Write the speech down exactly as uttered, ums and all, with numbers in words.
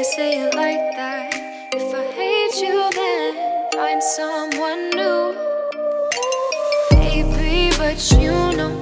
you say it like that. If I hate you, then find someone new. Baby, but you know